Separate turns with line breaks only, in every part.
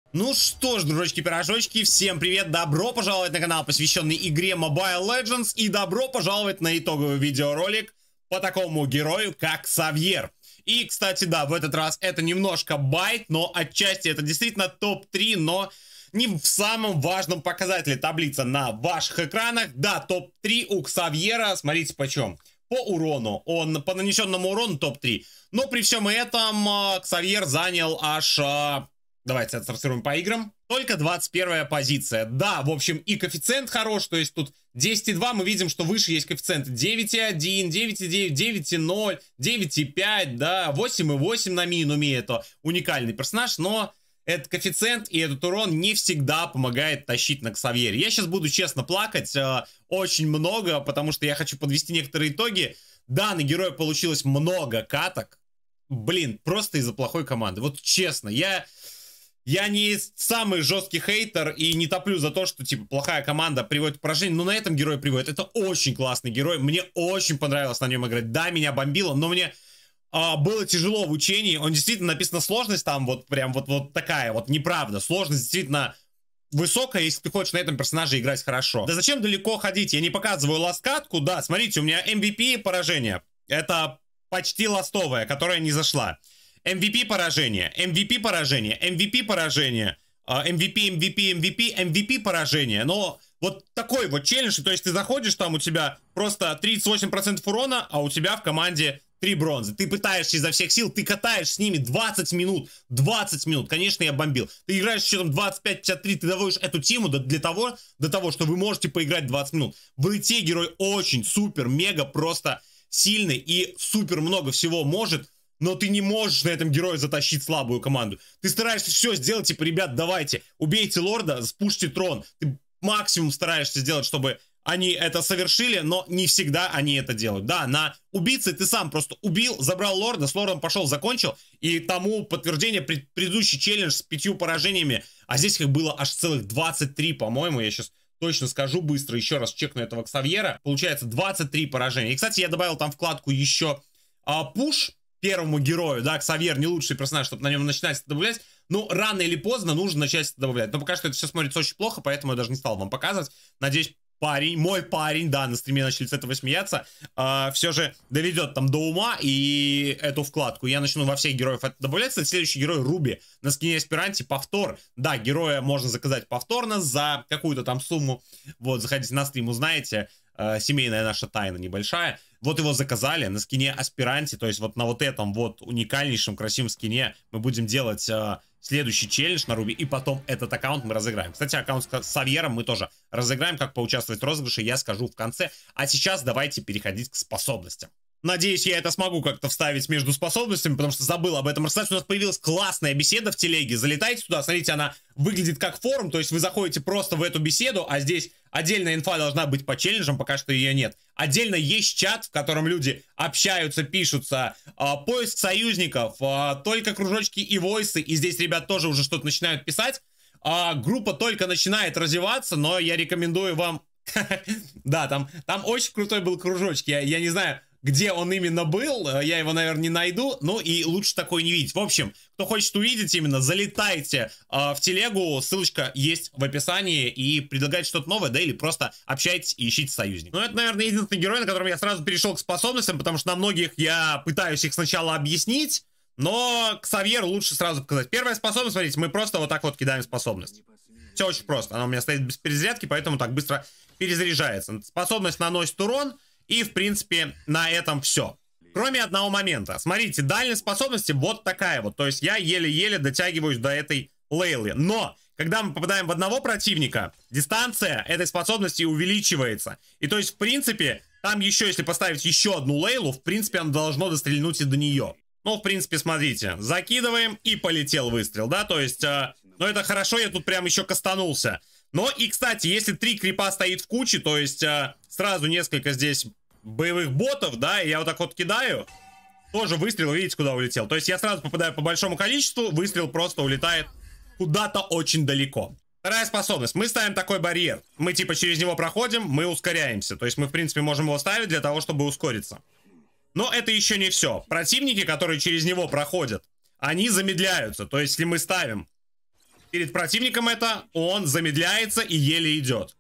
Ну что ж, дружочки-пирожочки, всем привет, добро пожаловать на канал, посвященный игре Mobile Legends, и добро пожаловать на итоговый видеоролик по такому герою, как Ксавьер. И, кстати, да, в этот раз это немножко байт, но отчасти это действительно топ-3, но не в самом важном показателе. Таблица на ваших экранах, да, топ-3 у Ксавьера, смотрите почем. По урону, он по нанесенному урону топ-3, но при всем этом Ксавьер занял аж... Давайте отсортируем по играм. Только 21-я позиция. Да, в общем, и коэффициент хорош. То есть тут 10,2. Мы видим, что выше есть коэффициент 9,1, 9,9, 9,0, 9,5, да, 8,8 на минуме. Это уникальный персонаж, но этот коэффициент и этот урон не всегда помогает тащить на Ксавьере. Я сейчас буду честно плакать очень много, потому что я хочу подвести некоторые итоги. Да, на героя получилось много каток. Блин, просто из-за плохой команды. Вот честно, Я не самый жесткий хейтер и не топлю за то, что, типа, плохая команда приводит к поражению, но на этом герой приводит. Это очень классный герой, мне очень понравилось на нем играть. Да, меня бомбило, но мне было тяжело в учении. Он действительно, написано сложность там вот прям вот такая вот, неправда. Сложность действительно высокая, если ты хочешь на этом персонаже играть хорошо. Да зачем далеко ходить? Я не показываю ласкатку, да, смотрите, у меня MVP поражение. Это почти ластовая, которая не зашла. MVP поражение, MVP поражение, MVP поражение, MVP поражение. Но вот такой вот челлендж, то есть ты заходишь, там у тебя просто 38% урона, а у тебя в команде 3 бронзы. Ты пытаешься изо всех сил, ты катаешь с ними 20 минут, 20 минут. Конечно, я бомбил. Ты играешь еще там 25-53, ты доводишь эту тему до того, что вы можете поиграть 20 минут. В ИТ герой очень, супер, мега просто сильный и супер много всего может. Но ты не можешь на этом герое затащить слабую команду. Ты стараешься все сделать, типа, ребят, давайте, убейте лорда, спушьте трон. Ты максимум стараешься сделать, чтобы они это совершили, но не всегда они это делают. Да, на убийце ты сам просто убил, забрал лорда, с лордом пошел, закончил, и тому подтверждение предыдущий челлендж с 5 поражениями, а здесь их было аж целых 23, по-моему, я сейчас точно скажу быстро, еще раз чекну этого Ксавьера. Получается 23 поражения. И, кстати, я добавил там вкладку еще пуш первому герою, да, Ксавьер не лучший персонаж, чтобы на нем начинать это добавлять, но рано или поздно нужно начать это добавлять. Но пока что это все смотрится очень плохо, поэтому я даже не стал вам показывать. Надеюсь, мой парень, да, на стриме начали с этого смеяться, все же доведет там до ума и эту вкладку. Я начну во всех героев это добавлять. Кстати, следующий герой Руби на скине Аспиранте, повтор. Да, героя можно заказать повторно за какую-то там сумму. Вот, заходите на стрим, узнаете. Семейная наша тайна небольшая. Вот его заказали на скине Аспиранте, то есть вот на вот этом вот уникальнейшем красивом скине мы будем делать следующий челлендж на Руби, и потом этот аккаунт мы разыграем. Кстати, аккаунт с Ксавьером мы тоже разыграем, как поучаствовать в розыгрыше, я скажу в конце. А сейчас давайте переходить к способностям. Надеюсь, я это смогу как-то вставить между способностями, потому что забыл об этом рассказать. У нас появилась классная беседа в телеге. Залетайте туда, смотрите, она выглядит как форум, то есть вы заходите просто в эту беседу, а здесь отдельная инфа должна быть по челленджам, пока что ее нет. Отдельно есть чат, в котором люди общаются, пишутся, поиск союзников, только кружочки и войсы, и здесь ребят тоже уже что-то начинают писать. Группа только начинает развиваться, но я рекомендую вам... Да, там очень крутой был кружочек, я не знаю, где он именно был, я его, наверное, не найду, ну и лучше такой не видеть. В общем, кто хочет увидеть именно, залетайте в телегу, ссылочка есть в описании, и предлагайте что-то новое, да, или просто общайтесь и ищите союзников. Ну, это, наверное, единственный герой, на котором я сразу перешел к способностям, потому что на многих я пытаюсь их сначала объяснить, но Ксавьеру лучше сразу показать. Первая способность, смотрите, мы просто вот так вот кидаем способность. Все очень просто, она у меня стоит без перезарядки, поэтому так быстро перезаряжается. Способность наносит урон, и, в принципе, на этом все. Кроме одного момента. Смотрите, дальность способности вот такая вот. То есть я еле-еле дотягиваюсь до этой Лейлы. Но, когда мы попадаем в одного противника, дистанция этой способности увеличивается. И то есть, в принципе, там еще, если поставить еще одну Лейлу, в принципе, оно должно дострельнуть и до нее. Ну, в принципе, смотрите. Закидываем, и полетел выстрел, да? То есть, ну, это хорошо, я тут прям еще кастанулся. Но и, кстати, если 3 крипа стоит в куче, то есть сразу несколько здесь боевых ботов, да, и я вот так вот кидаю, тоже выстрел, видите, куда улетел. То есть я сразу попадаю по большому количеству, выстрел просто улетает куда-то очень далеко. Вторая способность. Мы ставим такой барьер. Мы типа через него проходим, мы ускоряемся. То есть мы, в принципе, можем его ставить для того, чтобы ускориться. Но это еще не все. Противники, которые через него проходят, они замедляются. То есть если мы ставим Перед противником это он замедляется и еле идет.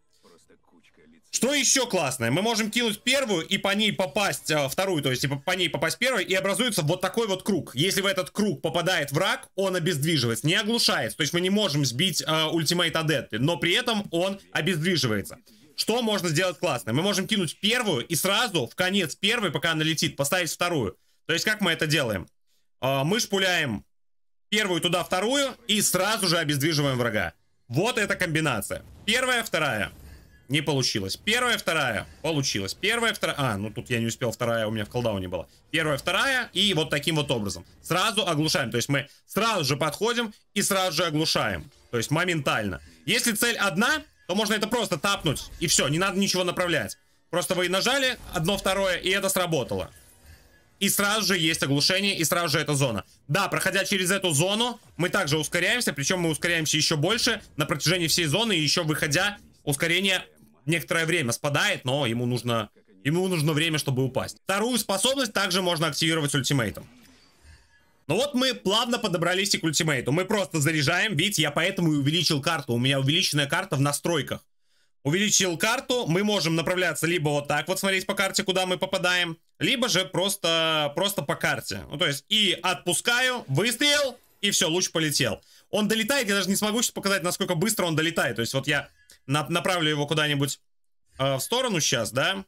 Что еще классное? Мы можем кинуть первую и по ней попасть вторую, то есть по ней попасть первой, и образуется вот такой вот круг. Если в этот круг попадает враг, он обездвиживается, не оглушается. То есть мы не можем сбить ультимейт Адепты, но при этом он обездвиживается. Что можно сделать классно? Мы можем кинуть первую и сразу в конец первой, пока она летит, поставить вторую. То есть как мы это делаем? Мы шпуляем первую туда, вторую, и сразу же обездвиживаем врага. Вот эта комбинация. Первая, вторая. Не получилось. Первая, вторая. Получилось. Первая, вторая. А, ну тут я не успел, вторая у меня в колдауне была. Первая, вторая. И вот таким вот образом. Сразу оглушаем. То есть мы сразу же подходим и сразу же оглушаем. То есть моментально. Если цель одна, то можно это просто тапнуть. И все, не надо ничего направлять. Просто вы нажали одно, второе, и это сработало. И сразу же есть оглушение, и сразу же эта зона. Да, проходя через эту зону, мы также ускоряемся. Причем мы ускоряемся еще больше на протяжении всей зоны. И еще выходя, ускорение некоторое время спадает, но ему нужно время, чтобы упасть. Вторую способность также можно активировать ультимейтом. Ну вот мы плавно подобрались и к ультимейту. Мы просто заряжаем. Видите, я поэтому и увеличил карту. У меня увеличенная карта в настройках. Увеличил карту, мы можем направляться либо вот так вот, смотреть по карте, куда мы попадаем, либо же просто по карте. Ну, то есть и отпускаю, выстрел, и все, луч полетел. Он долетает, я даже не смогу сейчас показать, насколько быстро он долетает. То есть вот я направлю его куда-нибудь в сторону сейчас, да.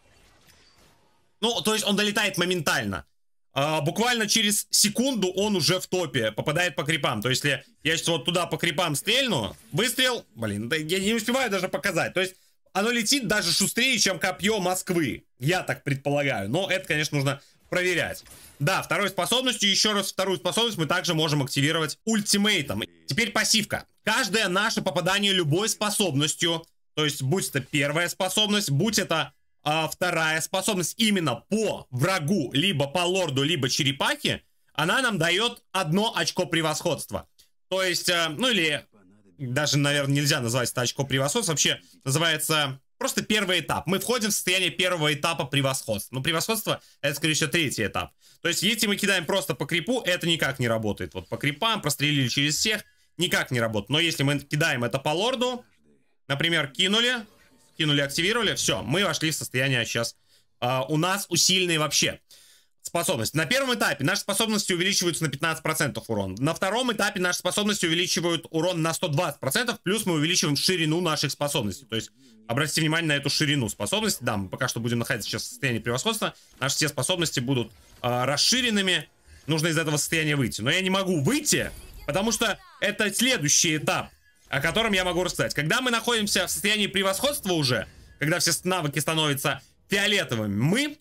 Ну, то есть он долетает моментально. Буквально через секунду он уже в топе, попадает по крипам. То есть если я сейчас вот туда по крипам стрельну, выстрел, блин, да я не успеваю даже показать. То есть оно летит даже шустрее, чем копье Москвы. Я так предполагаю, но это, конечно, нужно проверять. Да, второй способностью, еще раз вторую способность мы также можем активировать ультимейтом. Теперь пассивка. Каждое наше попадание любой способностью, то есть будь это первая способность, будь это вторая способность именно по врагу, либо по лорду, либо черепахе, она нам дает 1 очко превосходства. То есть, ну или даже, наверное, нельзя назвать это очко превосходства, вообще называется просто первый этап. Мы входим в состояние первого этапа превосходства. Но превосходство это, скорее всего, 3-й этап. То есть, если мы кидаем просто по крипу, это никак не работает. Вот по крипам, прострелили через всех, никак не работает. Но если мы кидаем это по лорду, например, кинули, активировали, все, мы вошли в состояние сейчас. У нас усиленные вообще способности. На первом этапе наши способности увеличиваются на 15% урон. На втором этапе наши способности увеличивают урон на 120%, плюс мы увеличиваем ширину наших способностей. То есть, обратите внимание на эту ширину способностей. Да, мы пока что будем находиться сейчас в состоянии превосходства. Наши все способности будут расширенными. Нужно из этого состояния выйти. Но я не могу выйти, потому что это следующий этап, о котором я могу рассказать. Когда мы находимся в состоянии превосходства уже, когда все навыки становятся фиолетовыми,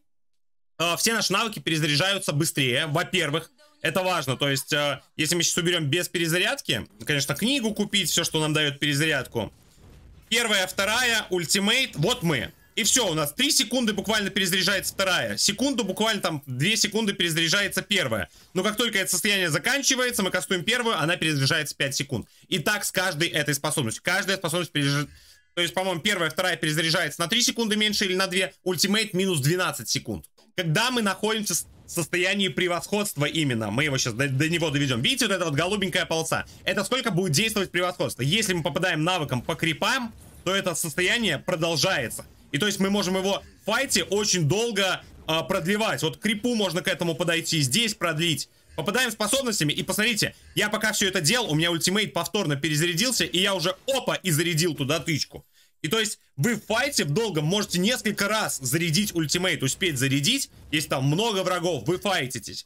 все наши навыки перезаряжаются быстрее. Во-первых, это важно. То есть, если мы сейчас уберем без перезарядки, конечно, книгу купить, все, что нам дает перезарядку. Первая, вторая, ультимейт, вот мы. И все, у нас 3 секунды буквально перезаряжается вторая. Секунду, буквально там 2 секунды перезаряжается первая. Но как только это состояние заканчивается, мы кастуем первую, она перезаряжается 5 секунд. И так с каждой этой способностью. Каждая способность перезаряжается. То есть, по-моему, первая, вторая перезаряжается на 3 секунды меньше или на 2. Ультимейт минус 12 секунд. Когда мы находимся в состоянии превосходства именно, мы его сейчас до него доведем. Видите, вот эта вот голубенькая полоса? Это сколько будет действовать превосходство. Если мы попадаем навыком по крипам, то это состояние продолжается. И то есть мы можем его в файте очень долго продлевать. Вот крипу можно к этому подойти, здесь продлить. Попадаем способностями, и посмотрите, я пока все это делал, у меня ультимейт повторно перезарядился, и я уже опа и зарядил туда тычку. И то есть вы в файте в долгом можете несколько раз зарядить ультимейт, успеть зарядить, если там много врагов, вы файтитесь.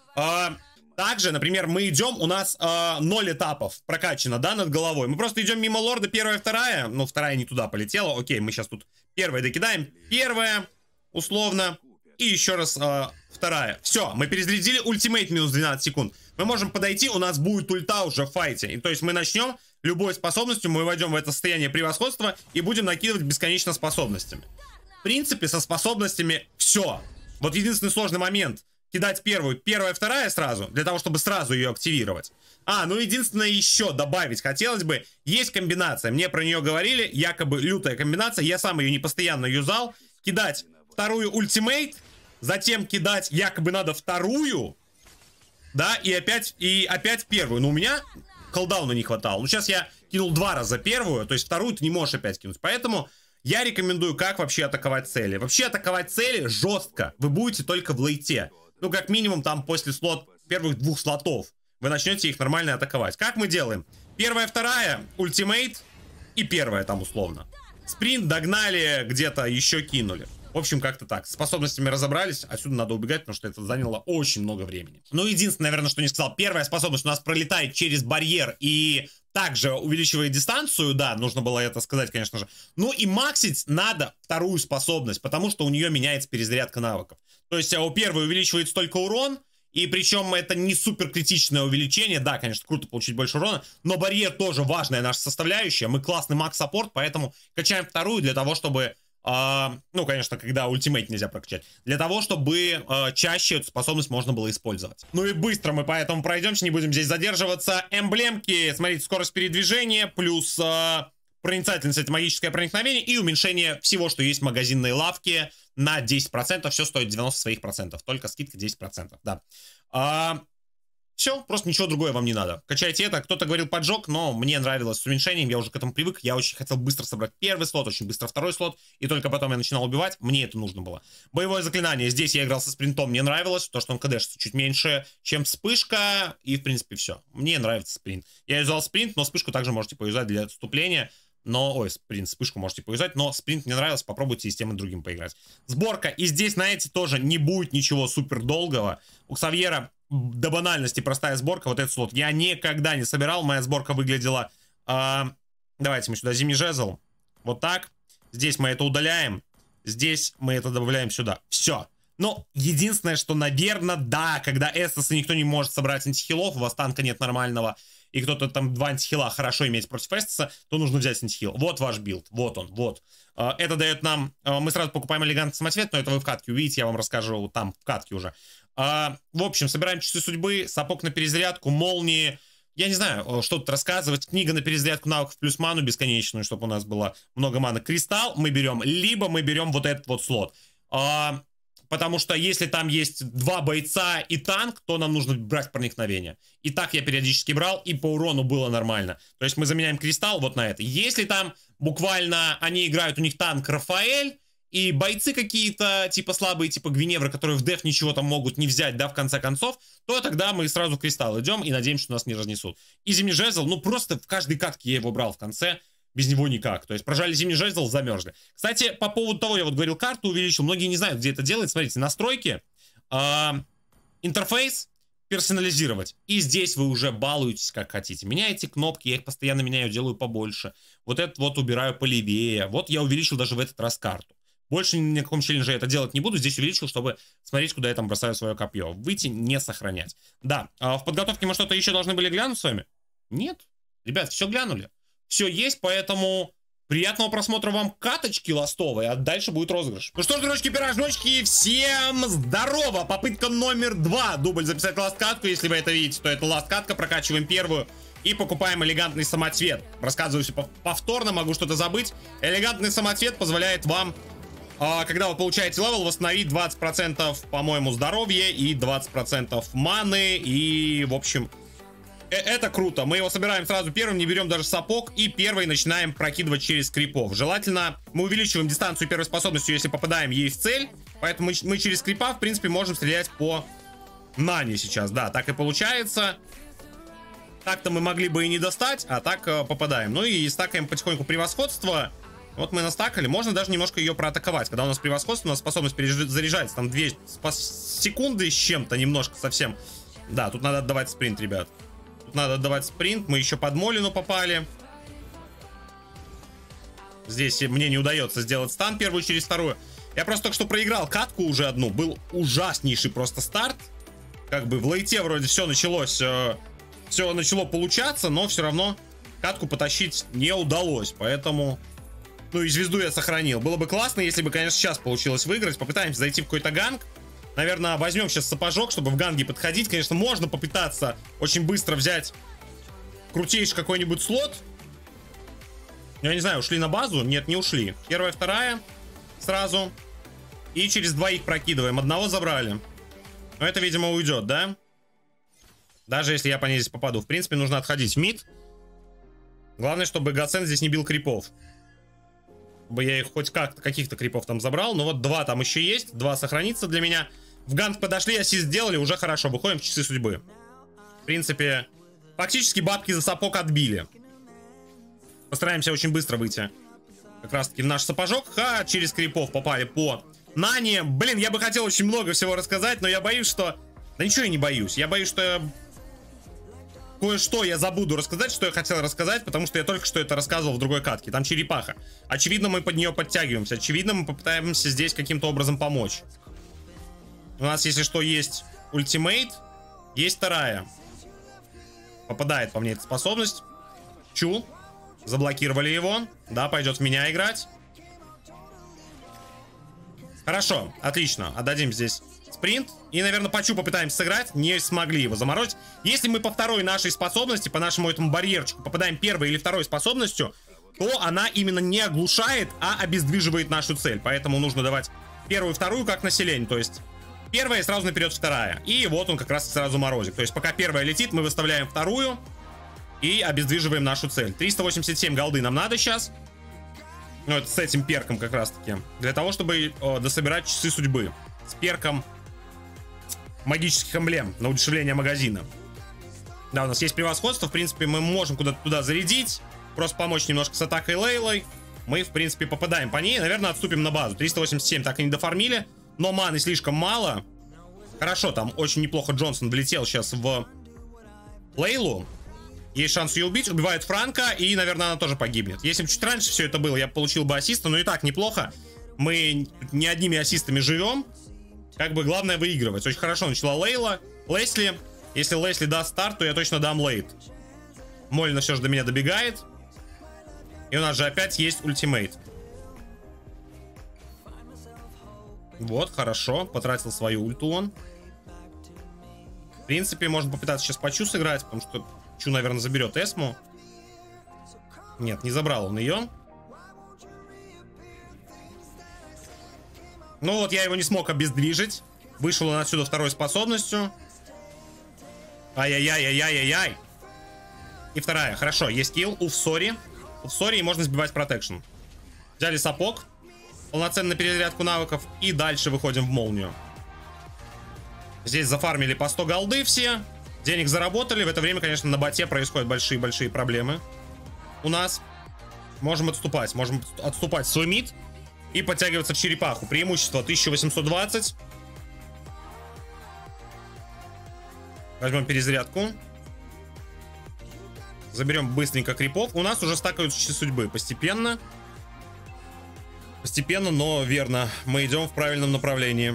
Также, например, мы идем, у нас 0 этапов прокачано, да, над головой. Мы просто идем мимо лорда, первая, вторая. Ну, вторая не туда полетела. Окей, мы сейчас тут первая докидаем. Первая, условно. И еще раз вторая. Все, мы перезарядили ультимейт минус 12 секунд. Мы можем подойти, у нас будет ульта уже в файте. И то есть мы начнем любой способностью, мы войдем в это состояние превосходства и будем накидывать бесконечно способностями. В принципе, со способностями все. Вот единственный сложный момент. Кидать первую, первая, вторая сразу, для того, чтобы сразу ее активировать. Ну единственное еще добавить хотелось бы, есть комбинация, мне про нее говорили, якобы лютая комбинация, я сам ее не постоянно юзал. Кидать вторую ультимейт, затем кидать якобы надо вторую, да, и опять первую. Но у меня колдауна не хватало. Ну, сейчас я кинул 2 раза первую, то есть вторую ты не можешь опять кинуть. Поэтому я рекомендую, как вообще атаковать цели. Вообще атаковать цели жестко вы будете только в лейте. Ну, как минимум, там после первых 2 слотов вы начнете их нормально атаковать. Как мы делаем? Первая, вторая, ультимейт и первая там условно. Спринт догнали, где-то еще кинули. В общем, как-то так. С способностями разобрались. Отсюда надо убегать, потому что это заняло очень много времени. Ну, единственное, наверное, что не сказал. Первая способность у нас пролетает через барьер и также увеличивает дистанцию. Да, нужно было это сказать, конечно же. Ну и максить надо вторую способность, потому что у нее меняется перезарядка навыков. То есть у первой увеличивается только урон. И причем это не супер критичное увеличение. Да, конечно, круто получить больше урона. Но барьер тоже важная наша составляющая. Мы классный маг-саппорт, поэтому качаем вторую для того, чтобы... ну, конечно, когда ультимейт нельзя прокачать. Для того, чтобы чаще эту способность можно было использовать. Ну и быстро мы поэтому пройдемся, не будем здесь задерживаться. Эмблемки, смотрите, скорость передвижения, плюс проницательность, это магическое проникновение, и уменьшение всего, что есть в магазинной лавке на 10%. Все стоит 90 своих процентов, только скидка 10%, да. Все, просто ничего другое вам не надо. Качайте это. Кто-то говорил поджог, но мне нравилось с уменьшением. Я уже к этому привык. Я очень хотел быстро собрать первый слот, очень быстро второй слот. И только потом я начинал убивать. Мне это нужно было. Боевое заклинание. Здесь я играл со спринтом. Мне нравилось. То, что он кдэшится чуть меньше, чем вспышка. И, в принципе, все. Мне нравится спринт. Я юзал спринт, но вспышку также можете поюзать для отступления. Но, ой, вспышку можете поюзать. Но спринт мне нравился. Попробуйте и с тем и другим поиграть. Сборка. И здесь, знаете, тоже не будет ничего супер долгого. У Ксавьера... до банальности простая сборка, вот этот слот я никогда не собирал, моя сборка выглядела, давайте мы сюда зимний жезл, вот так, здесь мы это удаляем, здесь мы это добавляем сюда, все. Но единственное, что, наверное, да, когда эсэсы никто не может собрать антихилов, у вас танка нет нормального, и кто-то там 2 антихила хорошо иметь против эсэса, то нужно взять антихил. Вот ваш билд, вот он, вот. Это дает нам, мы сразу покупаем элегантный самоцвет, но это вы в катке увидите, я вам расскажу там в катке уже. В общем, собираем часы судьбы, сапог на перезарядку, молнии. Я не знаю, что тут рассказывать. Книга на перезарядку навыков плюс ману бесконечную, чтобы у нас было много маны. Кристалл мы берем, либо мы берем вот этот вот слот. Потому что если там есть 2 бойца и танк, то нам нужно брать проникновение. И так я периодически брал, и по урону было нормально. То есть мы заменяем кристалл вот на это. Если там буквально они играют, у них танк Рафаэль, и бойцы какие-то, типа слабые, типа Гвиневра, которые в деф ничего там могут не взять, да, в конце концов, то тогда мы сразу в кристалл идем и надеемся, что нас не разнесут. И зимний жезл, ну просто в каждой катке я его брал в конце, без него никак. То есть прожали зимний жезл, замерзли. Кстати, по поводу того, я вот говорил, карту увеличил, многие не знают, где это делать. Смотрите, настройки, интерфейс, персонализировать. И здесь вы уже балуетесь как хотите. Меняете кнопки, я их постоянно меняю, делаю побольше. Вот этот вот убираю полевее. Вот я увеличил даже в этот раз карту. Больше ни на каком челлендже я это делать не буду. Здесь увеличил, чтобы смотреть, куда я там бросаю свое копье. Выйти, не сохранять. Да, в подготовке мы что-то еще должны были глянуть с вами? Нет. Ребят, все глянули. Все есть, поэтому приятного просмотра вам каточки ластовой, а дальше будет розыгрыш. Ну что ж, дружки-пирожночки, всем здорово! Попытка номер 2. Дубль записать ласт-катку. Если вы это видите, то это ласт-катка. Прокачиваем первую. И покупаем элегантный самоцвет. Рассказываю все повторно, могу что-то забыть. Элегантный самоцвет позволяет вам... когда вы получаете левел, восстановить 20%, по-моему, здоровья и 20% маны. И, в общем, это круто. Мы его собираем сразу первым, не берем даже сапог. И первый начинаем прокидывать через крипов. Желательно мы увеличиваем дистанцию первой способностью, если попадаем ей в цель. Поэтому мы через крипа, в принципе, можем стрелять по нане сейчас. Да, так и получается. Так-то мы могли бы и не достать, а так попадаем. Ну и стакаем потихоньку превосходство. Вот мы настакали, можно даже немножко ее проатаковать. Когда у нас превосходство, у нас способность перезаряжается. Там 2 секунды с чем-то немножко совсем. Да, тут надо отдавать спринт, ребят. Тут надо отдавать спринт. Мы еще под Молину попали. Здесь мне не удается сделать стан первую через вторую. Я просто только что проиграл катку уже одну. Был ужаснейший просто старт. Как бы в лейте вроде все началось... все начало получаться, но все равно катку потащить не удалось. Поэтому... Ну и звезду я сохранил. Было бы классно, если бы, конечно, сейчас получилось выиграть. Попытаемся зайти в какой-то ганг. Наверное, возьмем сейчас сапожок, чтобы в ганге подходить. Конечно, можно попытаться очень быстро взять крутейший какой-нибудь слот. Я не знаю, ушли на базу? Нет, не ушли. Первая, вторая сразу. И через 2 их прокидываем. Одного забрали. Но это, видимо, уйдет, да? Даже если я по ней здесь попаду. В принципе, нужно отходить в мид. Главное, чтобы Гоцен здесь не бил крипов. Чтобы я их хоть как-то, каких-то крипов там забрал. Но вот 2 там еще есть. 2 сохранится для меня. В ганг подошли, ассист сделали, уже хорошо. Выходим в часы судьбы. В принципе, фактически бабки за сапог отбили. Постараемся очень быстро выйти как раз таки в наш сапожок. Через крипов попали по Нане. Блин, я бы хотел очень много всего рассказать, но я боюсь, что... Да ничего я не боюсь. Я боюсь, что кое-что я забуду рассказать, что я хотел рассказать, потому что я только что это рассказывал в другой катке. Там черепаха. Очевидно, мы под нее подтягиваемся. Очевидно, мы попытаемся здесь каким-то образом помочь. У нас, если что, есть ультимейт. Есть вторая. Попадает по мне эта способность. Чу. Заблокировали его. Да, пойдет в меня играть. Хорошо, отлично. Отдадим здесь спринт. И, наверное, по Чу попытаемся сыграть. Не смогли его заморозить. Если мы по второй нашей способности, по нашему этому барьерчику, попадаем первой или второй способностью, то она именно не оглушает, а обездвиживает нашу цель. Поэтому нужно давать первую и вторую как население. То есть первая и сразу наперед вторая. И вот он как раз сразу морозит. То есть пока первая летит, мы выставляем вторую и обездвиживаем нашу цель. 387 голды нам надо сейчас. Ну, это с этим перком как раз таки. Для того, чтобы дособирать часы судьбы. С перком магических эмблем на удешевление магазина. Да, у нас есть превосходство. В принципе, мы можем куда-то туда зарядить. Просто помочь немножко с атакой Лейлой. Мы, в принципе, попадаем по ней. Наверное, отступим на базу. 387 так и не дофармили. Но маны слишком мало. Хорошо, там очень неплохо Джонсон влетел сейчас в Лейлу. Есть шанс ее убить. Убивает Франка. И, наверное, она тоже погибнет. Если бы чуть раньше все это было, я бы получил бы ассиста. Но и так неплохо. Мы не одними ассистами живем. Как бы главное выигрывать. Очень хорошо начала Лейла. Лесли. Если Лесли даст старт, то я точно дам лейт. Мольна все же до меня добегает. И у нас же опять есть ультимейт. Вот, хорошо. Потратил свою ульту он. В принципе, можно попытаться сейчас по Чу сыграть, потому что Чу, наверное, заберет Эсму. Нет, не забрал он ее. Ну вот, я его не смог обездвижить. Вышел он отсюда второй способностью. Ай-яй-яй-яй-яй-яй. И вторая. Хорошо, есть килл. Уфсори. Уфсори, и можно сбивать протекшн. Взяли сапог. Полноценную перезарядку навыков. И дальше выходим в молнию. Здесь зафармили по 100 голды все. Денег заработали. В это время, конечно, на боте происходят большие-большие проблемы. У нас. Можем отступать. Можем отступать в свой мид. И подтягиваться в черепаху. Преимущество 1820. Возьмем перезарядку. Заберем быстренько крипов. У нас уже стакаются часы судьбы. Постепенно. Постепенно, но верно. Мы идем в правильном направлении.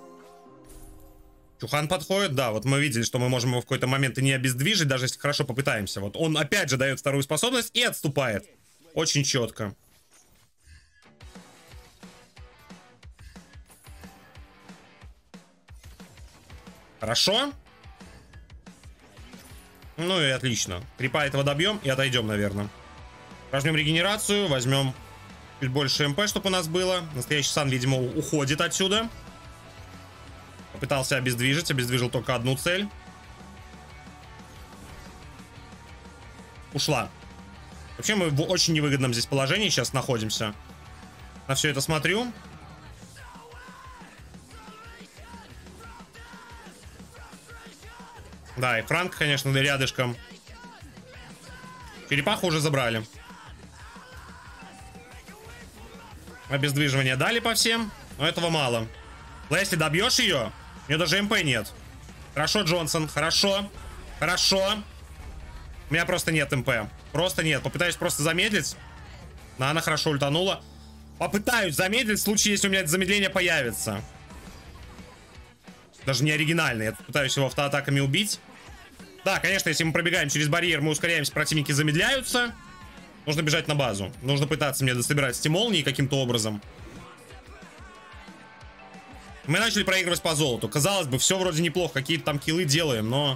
Чухан подходит. Да, вот мы видели, что мы можем его в какой-то момент и не обездвижить, даже если хорошо попытаемся. Вот он опять же дает вторую способность и отступает. Очень четко. Хорошо. Ну и отлично. Крипа этого добьем и отойдем, наверное. Возьмем регенерацию, возьмем чуть больше МП, чтобы у нас было. Настоящий Сан, видимо, уходит отсюда. Попытался обездвижить, обездвижил только одну цель. Ушла. Вообще мы в очень невыгодном здесь положении сейчас находимся. На все это смотрю. Да, и Франк, конечно, рядышком. Черепаху уже забрали. Обездвиживание дали по всем, но этого мало. Лесли, добьешь ее? У нее даже МП нет. Хорошо, Джонсон, хорошо. Хорошо. У меня просто нет МП. Просто нет. Попытаюсь просто замедлить. Но она хорошо ультанула. Попытаюсь замедлить в случае, если у меня это замедление появится. Даже не оригинальный. Я тут пытаюсь его автоатаками убить. Да, конечно, если мы пробегаем через барьер, мы ускоряемся, противники замедляются. Нужно бежать на базу. Нужно пытаться мне дособирать стимолнии каким-то образом. Мы начали проигрывать по золоту. Казалось бы, все вроде неплохо. Какие-то там киллы делаем, но...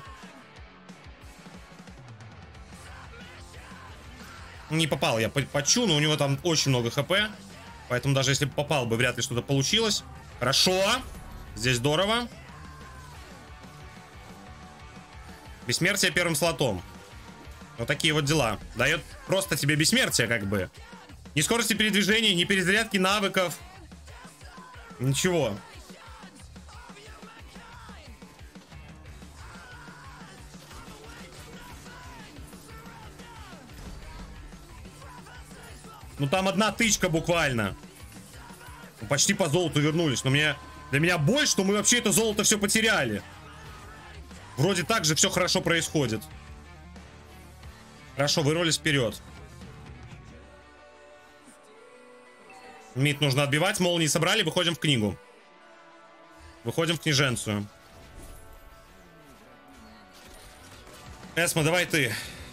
Не попал я по Чу, но у него там очень много хп. Поэтому даже если бы попал бы, вряд ли что-то получилось. Хорошо. Здесь здорово. Бессмертие первым слотом. Вот такие вот дела. Дает просто тебе бессмертие, как бы. Ни скорости передвижения, ни перезарядки навыков. Ничего. Ну там одна тычка буквально. Ну, почти по золоту вернулись. Но для меня боль, что мы вообще это золото все потеряли. Вроде так же все хорошо происходит. Хорошо, вырвались вперед. Мид нужно отбивать. Молнии собрали, выходим в книгу. Выходим в книженцию. Эсма, давай ты.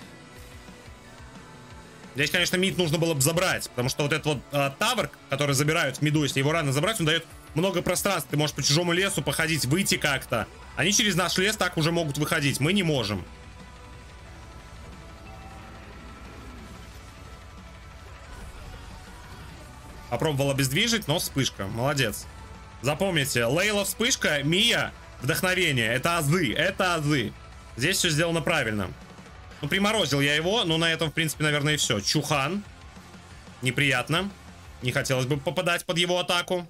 Здесь, конечно, мид нужно было бы забрать, потому что вот этот вот тавр, который забирают в миду, если его рано забрать, он дает много пространства. Ты можешь по чужому лесу походить, выйти как-то. Они через наш лес так уже могут выходить. Мы не можем. Попробовал обездвижить, но вспышка. Молодец. Запомните, Лейла вспышка, Мия вдохновение. Это азы, это азы. Здесь все сделано правильно. Ну, приморозил я его, но на этом, в принципе, наверное, и все. Чухан. Неприятно. Не хотелось бы попадать под его атаку.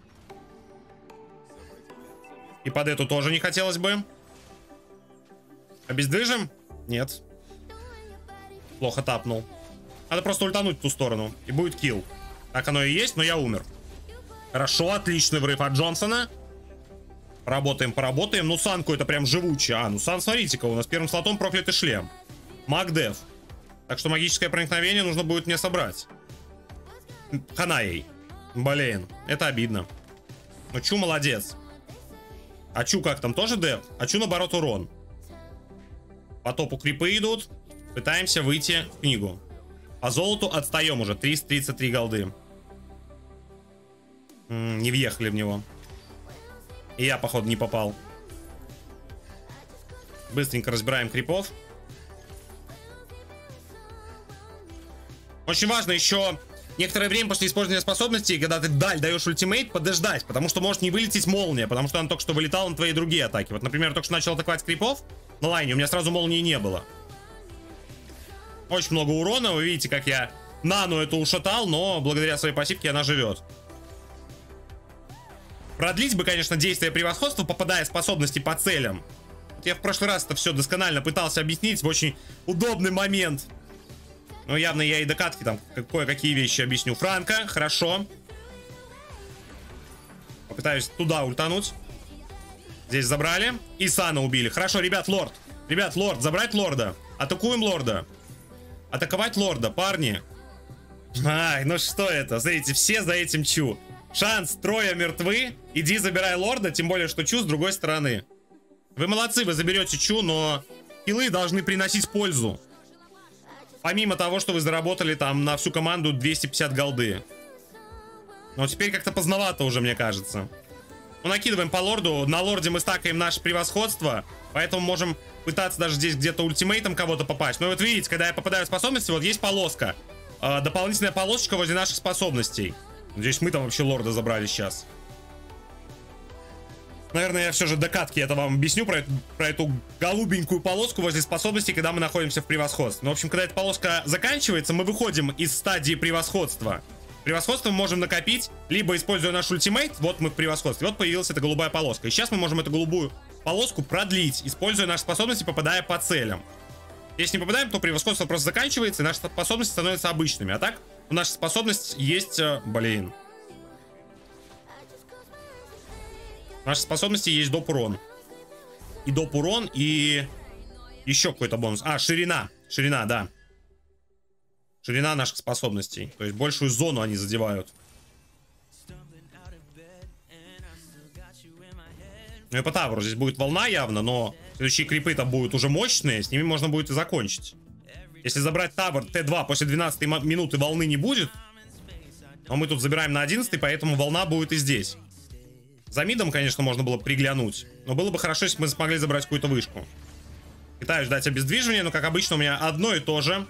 И под эту тоже не хотелось бы. Обездвижим? Нет. Плохо тапнул. Надо просто ультануть в ту сторону. И будет килл. Так оно и есть, но я умер. Хорошо, отличный врыв от Джонсона. Работаем, поработаем. Ну, Санку это прям живучий. Ну, Сан, смотрите-ка, у нас первым слотом проклятый шлем. Магдев. Так что магическое проникновение нужно будет мне собрать. Хана ей. Блин, это обидно. Ну, Чу молодец. А Чу как там, тоже деф? А Чу наоборот урон. По топу крипы идут. Пытаемся выйти в книгу. По золоту отстаем уже. 333 голды. Не въехали в него. И я, походу, не попал. Быстренько разбираем крипов. Очень важно еще некоторое время после использования способностей, когда ты вдаль даешь ультимейт, подождать, потому что может не вылететь молния, потому что она только что вылетала на твои другие атаки. Вот, например, только что начал атаковать крипов на лайне, у меня сразу молнии не было. Очень много урона, вы видите, как я нану эту ушатал, но благодаря своей пассивке она живет. Продлить бы, конечно, действие превосходства, попадая способности по целям. Вот я в прошлый раз это все досконально пытался объяснить в очень удобный момент. Но явно я и до катки там кое-какие вещи объясню. Франко, хорошо. Попытаюсь туда ультануть. Здесь забрали. И Сана убили. Хорошо, ребят, лорд. Ребят, лорд, забрать лорда. Атакуем лорда. Атаковать лорда, парни. Ай, ну что это? Смотрите, все за этим Чу. Шанс, трое мертвы. Иди забирай лорда, тем более, что Чу с другой стороны. Вы молодцы, вы заберете Чу, но киллы должны приносить пользу. Помимо того, что вы заработали там на всю команду 250 голды. Но теперь как-то поздновато уже, мне кажется. Ну, накидываем по лорду. На лорде мы стакаем наше превосходство. Поэтому можем пытаться даже здесь где-то ультимейтом кого-то попасть. Но вот видите, когда я попадаю в способности, вот есть полоска. Дополнительная полосочка возле наших способностей. Надеюсь, мы там вообще лорда забрали сейчас. Наверное, я все же до катки это вам объясню про эту голубенькую полоску возле способностей, когда мы находимся в превосходстве. Ну, в общем, когда эта полоска заканчивается, мы выходим из стадии превосходства. Превосходство мы можем накопить, либо используя наш ультимейт, вот мы в превосходстве, вот появилась эта голубая полоска. И сейчас мы можем эту голубую полоску продлить, используя наши способности, попадая по целям. Если не попадаем, то превосходство просто заканчивается, и наши способности становятся обычными. А так, у нашей способности есть... Блин. В нашей способности есть доп урон. И доп урон, и еще какой-то бонус. Ширина. Ширина, да. Ширина наших способностей. То есть большую зону они задевают. Ну и по тавру здесь будет волна явно, но следующие крипы там будут уже мощные. С ними можно будет и закончить. Если забрать тавр Т2 после 12 минуты волны не будет. Но мы тут забираем на 11, поэтому волна будет и здесь. За мидом, конечно, можно было приглянуть. Но было бы хорошо, если мы смогли забрать какую-то вышку. Пытаюсь дать обездвиживание, но, как обычно, у меня одно и то же.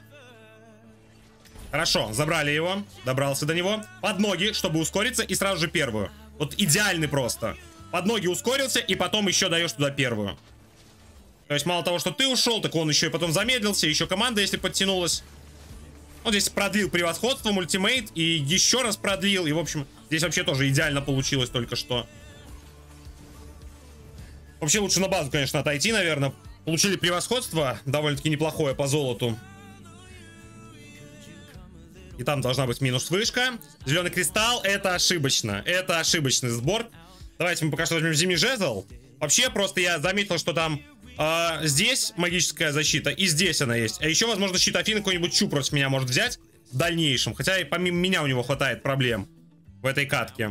Хорошо, забрали его. Добрался до него. Под ноги, чтобы ускориться, и сразу же первую. Вот идеальный просто. Под ноги ускорился, и потом еще даешь туда первую. То есть мало того, что ты ушел, так он еще и потом замедлился, еще команда, если подтянулась. Он здесь продлил превосходство, ультимейт, и еще раз продлил. И, в общем, здесь вообще тоже идеально получилось только что. Вообще лучше на базу, конечно, отойти, наверное. Получили превосходство, довольно-таки неплохое по золоту. И там должна быть минус вышка. Зеленый кристалл, это ошибочно. Это ошибочный сбор. Давайте мы пока что возьмем зимний жезл. Вообще, просто я заметил, что там здесь магическая защита, и здесь она есть. А еще, возможно, щит Афины какой-нибудь Чу против меня может взять в дальнейшем. Хотя и помимо меня у него хватает проблем в этой катке.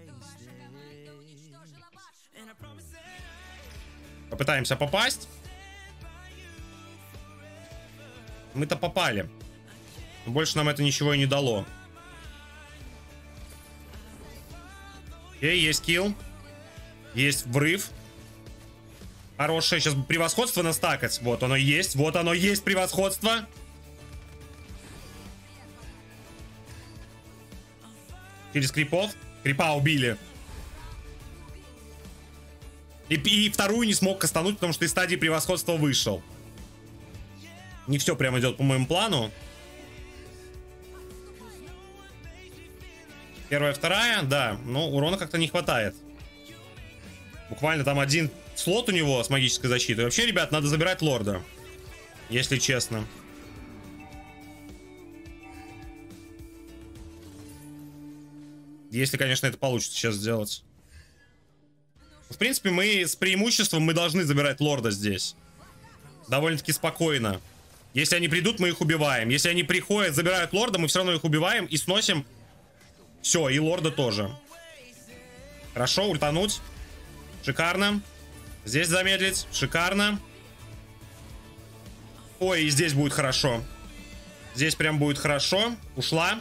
Попытаемся попасть. Мы-то попали. Но больше нам это ничего и не дало. Окей, есть килл. Есть врыв. Хорошее. Сейчас превосходство настакать. Вот оно есть. Вот оно есть превосходство. Через крипов. Крипа убили. И вторую не смог кастануть, потому что из стадии превосходства вышел. Не все прям идет по моему плану. Первая, вторая, да. Но урона как-то не хватает. Буквально там один слот у него с магической защитой. Вообще, ребят, надо забирать лорда. Если честно. Если, конечно, это получится сейчас сделать. В принципе, мы с преимуществом мы должны забирать лорда здесь. Довольно-таки спокойно. Если они придут, мы их убиваем. Если они приходят, забирают лорда, мы все равно их убиваем и сносим. Все, и лорда тоже. Хорошо, ультануть. Шикарно. Здесь замедлить. Шикарно. Ой, и здесь будет хорошо. Здесь прям будет хорошо. Ушла.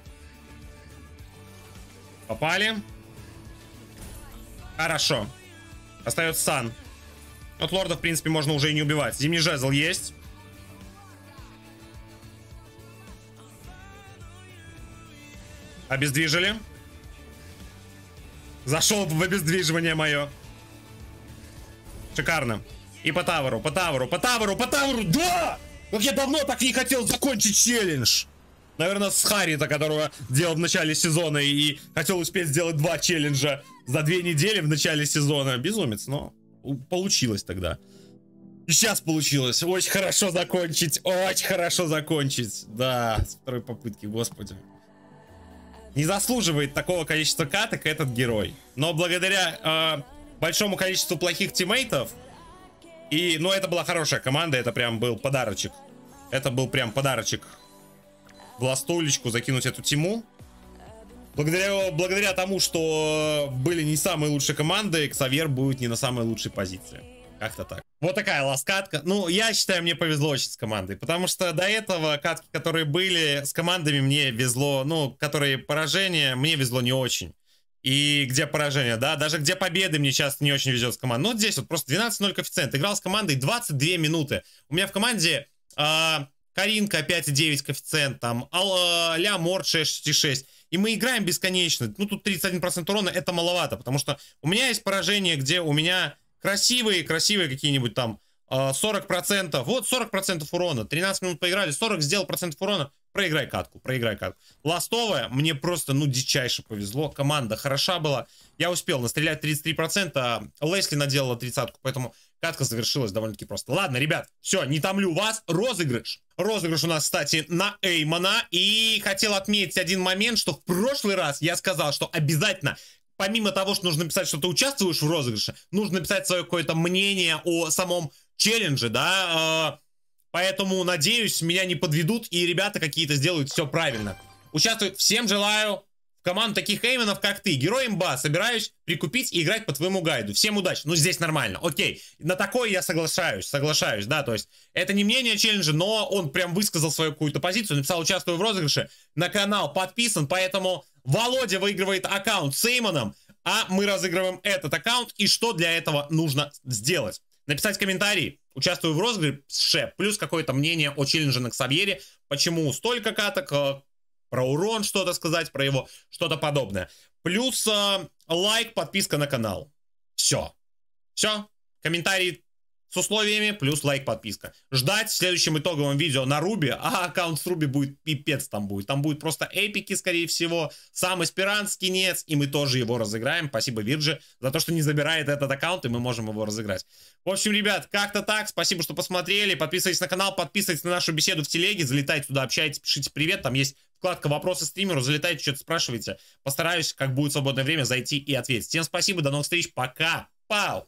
Попали. Хорошо. Остается Сан. Вот лорда, в принципе, можно уже и не убивать. Зимний жезл есть. Обездвижили. Зашел в обездвиживание мое. Шикарно. И по таверу, по таверу, по таверу, по таверу. Да! Как я давно так не хотел закончить челлендж. Наверное, с Харрита, которого делал в начале сезона. И хотел успеть сделать 2 челленджа за 2 недели в начале сезона. Безумец, но получилось тогда. И сейчас получилось. Очень хорошо закончить. Очень хорошо закончить. Да, с второй попытки, господи. Не заслуживает такого количества каток этот герой. Но благодаря большому количеству плохих тиммейтов. И, ну, это была хорошая команда. Это прям был подарочек. Это был прям подарочек. В ластулечку закинуть эту тиму. Благодаря тому, что были не самые лучшие команды, Ксавьер будет не на самой лучшей позиции. Как-то так. Вот такая ласкатка. Ну, я считаю, мне повезло очень с командой. Потому что до этого катки, которые были с командами, мне везло. Ну, которые поражения, мне везло не очень. И где поражение, да? Даже где победы мне часто не очень везет с командой. Ну, здесь вот просто 12-0 коэффициент. Играл с командой 22 минуты. У меня в команде Каринка 5,9 коэффициент. Там Ля Морд 6,6. И мы играем бесконечно. Ну, тут 31% урона, это маловато. Потому что у меня есть поражение, где у меня красивые какие-нибудь там 40%. Вот 40% урона. 13 минут поиграли, 40 сделал процентов урона. Проиграй катку, проиграй катку. Ластовая, мне просто, ну, дичайше повезло. Команда хороша была. Я успел настрелять 33%, а Лесли наделала 30-ку, поэтому катка завершилась довольно-таки просто. Ладно, ребят, все, не томлю вас. Розыгрыш. Розыгрыш у нас, кстати, на Эймона. И хотел отметить один момент, что в прошлый раз я сказал, что обязательно, помимо того, что нужно написать, что ты участвуешь в розыгрыше, нужно написать свое какое-то мнение о самом челлендже, да. Поэтому, надеюсь, меня не подведут, и ребята какие-то сделают все правильно. Участвуют. Всем желаю в команду таких эйменов, как ты. Герой имба. Собираюсь прикупить и играть по твоему гайду. Всем удачи. Ну, здесь нормально. Окей. На такое я соглашаюсь, да. То есть, это не мнение челленджа, но он прям высказал свою какую-то позицию. Написал, участвую в розыгрыше. На канал подписан, поэтому Володя выигрывает аккаунт с эймоном, а мы разыгрываем этот аккаунт. И что для этого нужно сделать? Написать комментарий. Участвую в розыгрыше, плюс какое-то мнение о челлендже на Ксавьере, почему столько каток, про урон что-то сказать, про его что-то подобное. Плюс лайк, подписка на канал. Все. Все. Комментарий с условиями, плюс лайк, подписка. Ждать в следующем итоговом видео на Руби, а аккаунт с Руби будет пипец там будет. Там будет просто эпики, скорее всего, сам аспирант скинец, и мы тоже его разыграем. Спасибо Вирджи за то, что не забирает этот аккаунт, и мы можем его разыграть. В общем, ребят, как-то так. Спасибо, что посмотрели. Подписывайтесь на канал, подписывайтесь на нашу беседу в телеге, залетайте туда, общайтесь, пишите привет. Там есть вкладка «Вопросы стримеру», залетайте, что-то спрашивайте. Постараюсь, как будет свободное время, зайти и ответить. Всем спасибо, до новых встреч, пока, пау!